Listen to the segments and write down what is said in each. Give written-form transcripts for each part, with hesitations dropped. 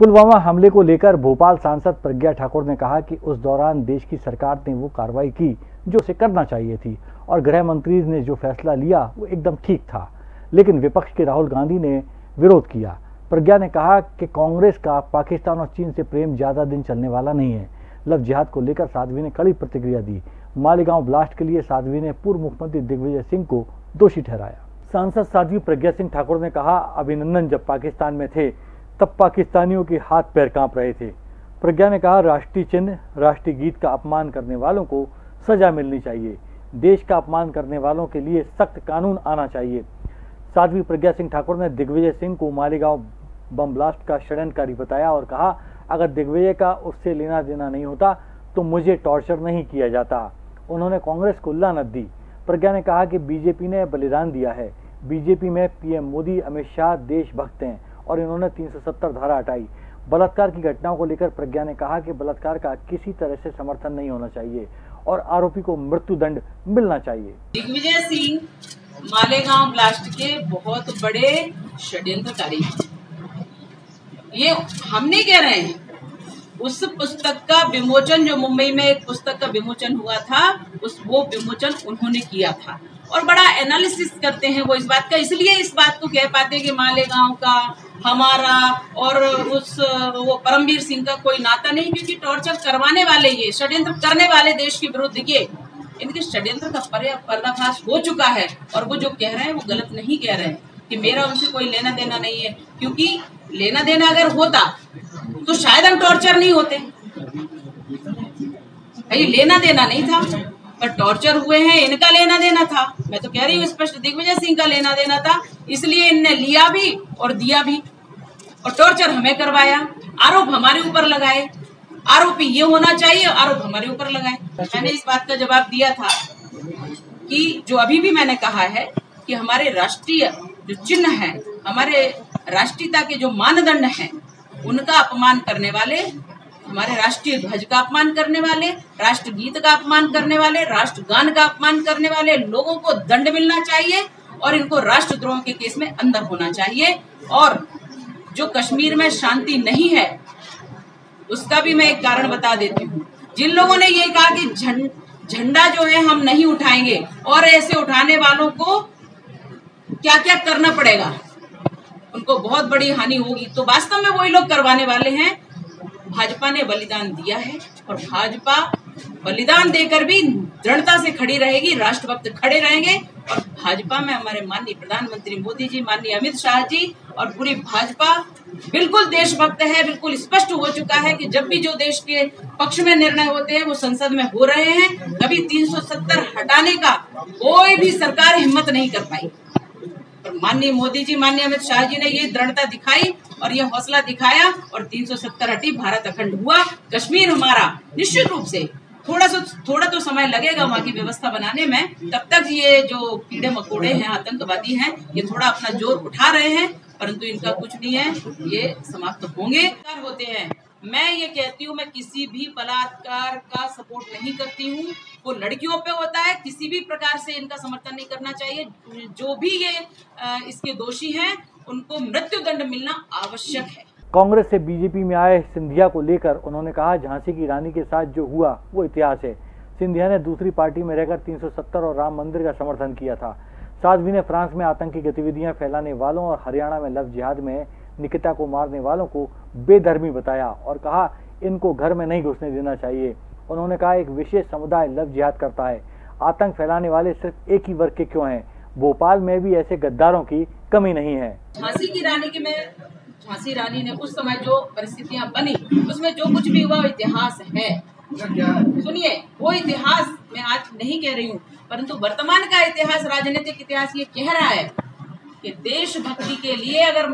पुलवामा हमले को लेकर भोपाल सांसद प्रज्ञा ठाकुर ने कहा कि उस दौरान देश की सरकार ने वो कार्रवाई की जो उसे करना चाहिए थी और गृह मंत्री ने जो फैसला लिया वो एकदम ठीक था, लेकिन विपक्ष के राहुल गांधी ने विरोध किया। प्रज्ञा ने कहा कि कांग्रेस का पाकिस्तान और चीन से प्रेम ज्यादा दिन चलने वाला नहीं है। लव जिहाद को लेकर साध्वी ने कड़ी प्रतिक्रिया दी। मालेगांव ब्लास्ट के लिए साध्वी ने पूर्व मुख्यमंत्री दिग्विजय सिंह को दोषी ठहराया। सांसद साध्वी प्रज्ञा सिंह ठाकुर ने कहा, अभिनंदन जब पाकिस्तान में थे तब पाकिस्तानियों के हाथ पैर कांप रहे थे। प्रज्ञा ने कहा, राष्ट्रीय चिन्ह, राष्ट्रीय गीत का अपमान करने वालों को सजा मिलनी चाहिए। देश का अपमान करने वालों के लिए सख्त कानून आना चाहिए। साध्वी प्रज्ञा सिंह ठाकुर ने दिग्विजय सिंह को मालेगांव बम ब्लास्ट का षड्यंत्रकारी बताया और कहा, अगर दिग्विजय का उससे लेना देना नहीं होता तो मुझे टॉर्चर नहीं किया जाता। उन्होंने कांग्रेस को लानत दी। प्रज्ञा ने कहा कि बीजेपी ने बलिदान दिया है। बीजेपी में पीएम मोदी, अमित शाह देशभक्त हैं और इन्होंने 370 धारा हटाई। बलात्कार की घटनाओं को लेकर प्रज्ञा ने कहा कि बलात्कार का किसी तरह से समर्थन नहीं होना चाहिए और आरोपी को मृत्युदंड मिलना चाहिए। दिग्विजय सिंह मालेगांव ब्लास्ट के बहुत बड़े षड्यंत्रकारी हैं। ये हम नहीं कह रहे हैं। उस पुस्तक का विमोचन, जो मुंबई में एक पुस्तक का विमोचन हुआ था, वो विमोचन उन्होंने किया था और बड़ा एनालिसिस करते हैं वो इस बात का। इसलिए इस बात को कह पाते हैं कि मालेगांव का, हमारा और वो परमवीर सिंह का कोई नाता नहीं, क्योंकि टॉर्चर करवाने वाले, ये षड्यंत्र करने वाले देश के विरुद्ध ये इनके षड्यंत्र का पर्दाफाश हो चुका है। और वो जो कह रहे हैं वो गलत नहीं कह रहे हैं कि मेरा उनसे कोई लेना देना नहीं है, क्योंकि लेना देना अगर होता तो शायद हम टॉर्चर नहीं होते। भाई लेना देना नहीं था, पर टॉर्चर हुए हैं, इनका लेना देना था। मैं तो कह रही हूँ स्पष्ट, दिग्विजय सिंह का लेना देना था, इसलिए इनने लिया भी और दिया भी और टॉर्चर हमें करवाया, आरोप हमारे ऊपर लगाए। आरोपी ये होना चाहिए, आरोप हमारे ऊपर लगाए। मैंने इस बात का जवाब दिया था कि जो अभी भी मैंने कहा है कि हमारे राष्ट्रीय जो चिन्ह है, हमारे राष्ट्रीयता के जो मानदंड हैं, उनका अपमान करने वाले, हमारे राष्ट्रीय ध्वज का अपमान करने वाले, राष्ट्रगीत का अपमान करने वाले, राष्ट्रगान का अपमान करने वाले लोगों को दंड मिलना चाहिए और इनको राष्ट्रद्रोह के केस में अंदर होना चाहिए। और जो कश्मीर में शांति नहीं है उसका भी मैं एक कारण बता देती हूँ। जिन लोगों ने ये कहा कि झंडा जो है हम नहीं उठाएंगे और ऐसे उठाने वालों को क्या क्या करना पड़ेगा, उनको बहुत बड़ी हानि होगी, तो वास्तव में वही लोग करवाने वाले हैं। भाजपा ने बलिदान दिया है और भाजपा बलिदान देकर भी दृढ़ता से खड़ी रहेगी, राष्ट्रभक्त खड़े रहेंगे। और भाजपा में हमारे माननीय प्रधानमंत्री मोदी जी, माननीय अमित शाह जी और पूरी भाजपा बिल्कुल देशभक्त है। बिल्कुल स्पष्ट हो चुका है कि जब भी जो देश के पक्ष में निर्णय होते हैं वो संसद में हो रहे हैं। कभी 370 हटाने का कोई भी सरकार हिम्मत नहीं कर पाई, पर माननीय मोदी जी, माननीय अमित शाह जी ने ये दृढ़ता दिखाई और ये हौसला दिखाया और 370 हटी, भारत अखंड हुआ। कश्मीर हमारा निश्चित रूप से थोड़ा तो समय लगेगा वहाँ की व्यवस्था बनाने में। तब तक ये जो कीड़े मकोड़े हैं, आतंकवादी हैं, ये थोड़ा अपना जोर उठा रहे हैं, परंतु इनका कुछ नहीं है, ये समाप्त होंगे। होते हैं, मैं ये कहती हूँ, मैं किसी भी बलात्कार का सपोर्ट नहीं करती हूँ। वो लड़कियों पे होता है, किसी भी प्रकार से इनका समर्थन नहीं करना चाहिए। जो भी ये इसके दोषी हैं उनको मृत्युदंड मिलना आवश्यक है। कांग्रेस से बीजेपी में आए सिंधिया को लेकर उन्होंने कहा, झांसी की रानी के साथ जो हुआ वो इतिहास है। सिंधिया ने दूसरी पार्टी में रहकर 370 और राम मंदिर का समर्थन किया था। साध्वी ने फ्रांस में आतंकी गतिविधियां फैलाने वालों और हरियाणा में लव जिहाद में निकिता को मारने वालों को बेधर्मी बताया और कहा इनको घर में नहीं घुसने देना चाहिए। उन्होंने कहा, एक विशेष समुदाय लव जिहाद करता है, आतंक फैलाने वाले सिर्फ एक ही वर्ग के क्यों हैं? भोपाल में भी ऐसे गद्दारों की कमी नहीं है। झांसी की रानी की झांसी रानी ने उस समय जो परिस्थितियां बनी, उसमें जो कुछ भी हुआ इतिहास है। सुनिए, वो इतिहास मैं आज नहीं कह रही हूँ, परंतु वर्तमान का इतिहास, राजनीतिक इतिहास ये कह रहा है कि देशभक्ति के लिए अगर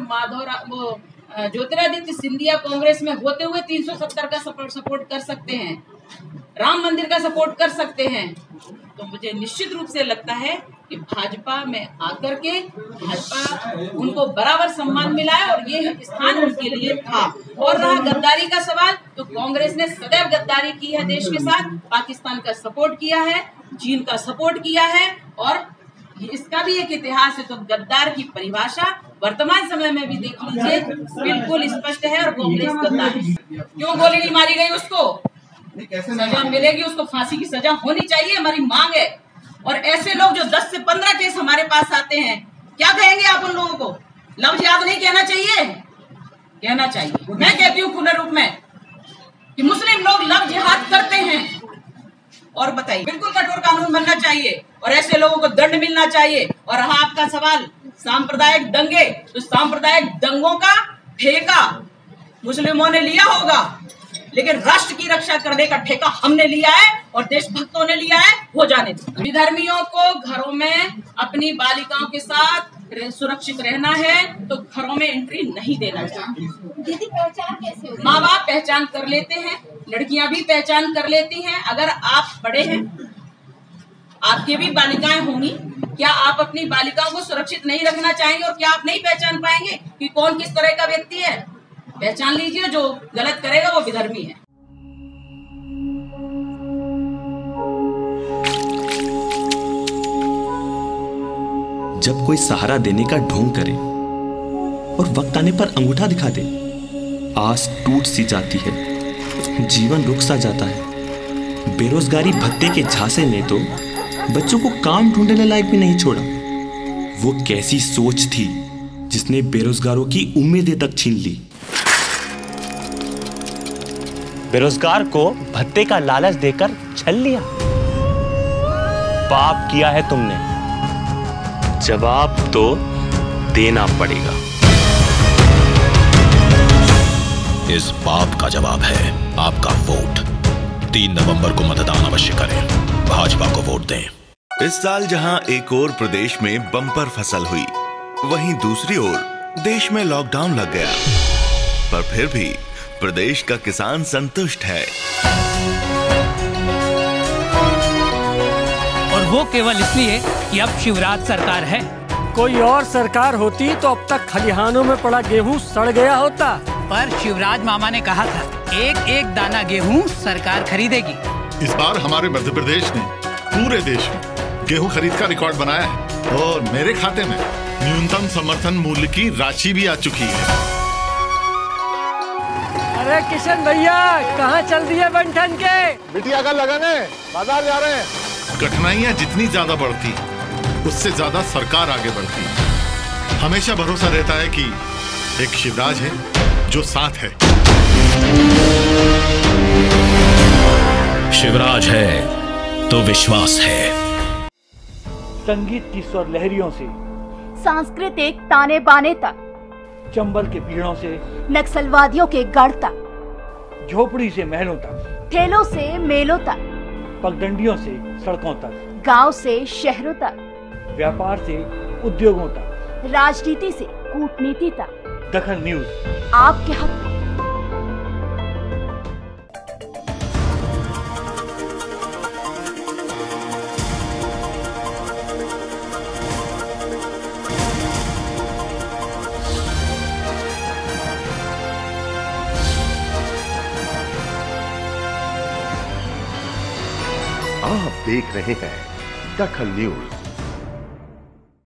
ज्योतिरादित्य सिंधिया कांग्रेस में होते हुए 370 का सपोर्ट कर सकते हैं, राम मंदिर का सपोर्ट कर सकते हैं, तो मुझे निश्चित रूप से लगता है कि भाजपा में आकर के भाजपा उनको बराबर सम्मान मिला है और ये स्थान उनके लिए था। और रहा गद्दारी का सवाल, तो कांग्रेस ने सदैव गद्दारी की है देश के साथ, पाकिस्तान का सपोर्ट किया है, चीन का सपोर्ट किया है और इसका भी एक इतिहास है। तो गद्दार की परिभाषा वर्तमान समय में भी देख लीजिए, बिल्कुल स्पष्ट है। और कांग्रेस गद्दार है। क्यों गोली नहीं मारी गई उसको? सजा मिलेगी उसको, फांसी की सजा होनी चाहिए, हमारी मांग है। और ऐसे लोग जो 10 से 15 केस हमारे पास आते हैं, क्या कहेंगे आप उन लोगों को? लफ्ज याद नहीं कहना चाहिए? कहना चाहिए। मैं कहती हूँ खुले रूप में कि मुस्लिम लोग लव जिहाद करते हैं। और बताइए, बिल्कुल कठोर कानून बनना चाहिए और ऐसे लोगों को दंड मिलना चाहिए। और रहा आपका सवाल सांप्रदायिक दंगे, तो सांप्रदायिक दंगों का ठेका मुस्लिमों ने लिया होगा, लेकिन राष्ट्र की रक्षा करने का ठेका हमने लिया है और देशभक्तों ने लिया है। हो जाने दो। विधर्मियों को घरों में अपनी बालिकाओं के साथ सुरक्षित रहना है तो घरों में एंट्री नहीं देना चाहिए। दीदी, पहचान कैसे होती है? माँ बाप पहचान कर लेते हैं, लड़कियां भी पहचान कर लेती हैं। अगर आप बड़े हैं, आपकी भी बालिकाएं होंगी, क्या आप अपनी बालिकाओं को सुरक्षित नहीं रखना चाहेंगे? और क्या आप नहीं पहचान पाएंगे कि कौन किस तरह का व्यक्ति है? पहचान लीजिए, जो गलत करेगा वो विधर्मी है। जब कोई सहारा देने का ढोंग करे और वक्त आने पर अंगूठा दिखा दे, आस टूट सी जाती है, जीवन रुक सा जाता है। बेरोजगारी भत्ते के झांसे ने तो बच्चों को काम ढूंढने लायक भी नहीं छोड़ा। वो कैसी सोच थी जिसने बेरोजगारों की उम्मीदें तक छीन ली। बेरोजगार को भत्ते का लालच देकर छल लिया। पाप किया है तुमने, जवाब तो देना पड़ेगा। इस पाप का जवाब है आपका वोट। 3 नवंबर को मतदान अवश्य करें, भाजपा को वोट दें। इस साल जहां एक और प्रदेश में बम्पर फसल हुई, वहीं दूसरी ओर देश में लॉकडाउन लग गया, पर फिर भी प्रदेश का किसान संतुष्ट है। और वो केवल इसलिए कि अब शिवराज सरकार है। कोई और सरकार होती तो अब तक खलिहानों में पड़ा गेहूं सड़ गया होता। पर शिवराज मामा ने कहा था, एक एक दाना गेहूं सरकार खरीदेगी। इस बार हमारे मध्य प्रदेश ने पूरे देश में गेहूं खरीद का रिकॉर्ड बनाया है और मेरे खाते में न्यूनतम समर्थन मूल्य की राशि भी आ चुकी है। अरे किशन भैया, कहाँ चल दिए बंठन के? बिटिया का लगन है, बाजार जा रहे हैं। कठिनाइयाँ जितनी ज्यादा बढ़ती, उससे ज्यादा सरकार आगे बढ़ती। हमेशा भरोसा रहता है कि एक शिवराज है जो साथ है। शिवराज है तो विश्वास है। संगीत की स्वर लहरियों से सांस्कृतिक ताने बाने तक, चंबल के पीड़ों से नक्सलवादियों के गढ़ तक, झोपड़ी से महलों तक, ठेलों से मेलों तक, पगडंडियों से सड़कों तक, गांव से शहरों तक, व्यापार से उद्योगों तक, राजनीति से कूटनीति तक, दखल न्यूज आपके हक में। आप देख रहे हैं दखल न्यूज।